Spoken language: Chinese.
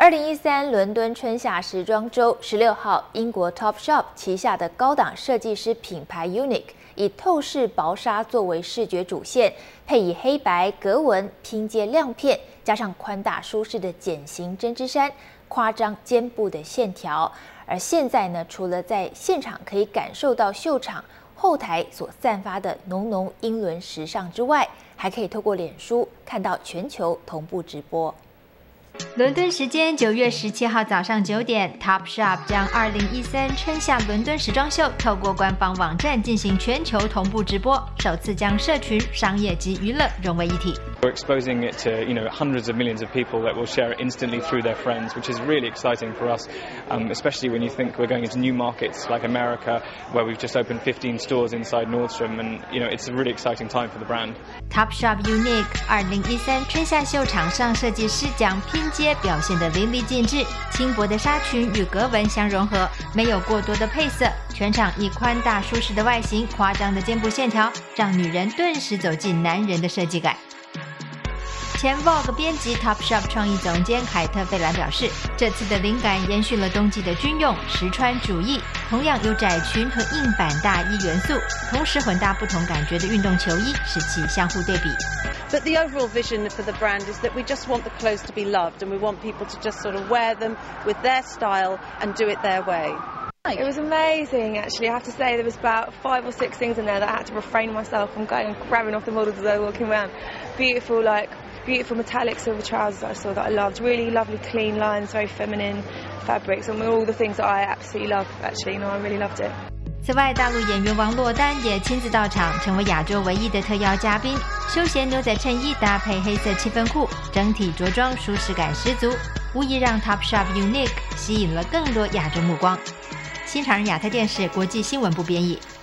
2013伦敦春夏时装周16号，英国 Topshop 旗下的高档设计师品牌 Unique 以透视薄纱作为视觉主线，配以黑白格纹拼接亮片，加上宽大舒适的茧型针织衫，夸张肩部的线条。而现在呢，除了在现场可以感受到秀场后台所散发的浓浓英伦时尚之外，还可以透过脸书看到全球同步直播。 伦敦时间9月17号早上9点 ，Topshop 将2013春夏伦敦时装秀透过官方网站进行全球同步直播，首次将社群、商业及娱乐融为一体。 We're exposing it to hundreds of millions of people that will share it instantly through their friends, which is really exciting for us, especially when you think we're going into new markets like America, where we've just opened 15 stores inside Nordstrom, and it's a really exciting time for the brand. Topshop Unique 2013春夏秀场上，设计师将拼接表现得淋漓尽致，轻薄的纱裙与格纹相融合，没有过多的配色，全场以宽大舒适的外形、夸张的肩部线条，让女人顿时走进男人的设计感。前 Vogue 编辑 Topshop 创意总监凯特·费兰表示，这次的灵感延续了冬季的军用实穿主义，同样有窄裙和硬版大衣元素，同时混搭不同感觉的运动球衣，使其相互对比。 But the overall vision for the brand is that we just want the clothes to be loved, and we want people to just sort of wear them with their style and do it their way. It was amazing, actually. I have to say there was about 5 or 6 things in there that I had to refrain myself from going and grabbing off the models as they were walking around. Beautiful metallic silver trousers that I saw that I loved. Really lovely clean lines, very feminine fabrics, and all the things that I absolutely love, actually. I really loved it. 此外，大陆演员王珞丹也亲自到场，成为亚洲唯一的特邀嘉宾。休闲牛仔衬衣搭配黑色七分裤，整体着装舒适感十足，无疑让 Topshop Unique 吸引了更多亚洲目光。新唐人亚太电视国际新闻部编译。